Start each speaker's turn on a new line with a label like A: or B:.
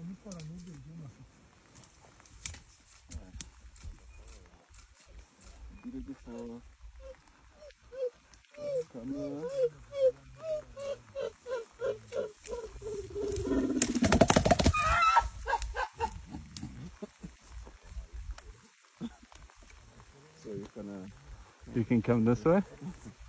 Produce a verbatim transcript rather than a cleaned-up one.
A: Beautiful. Come here. So you're gonna...
B: You can come this way?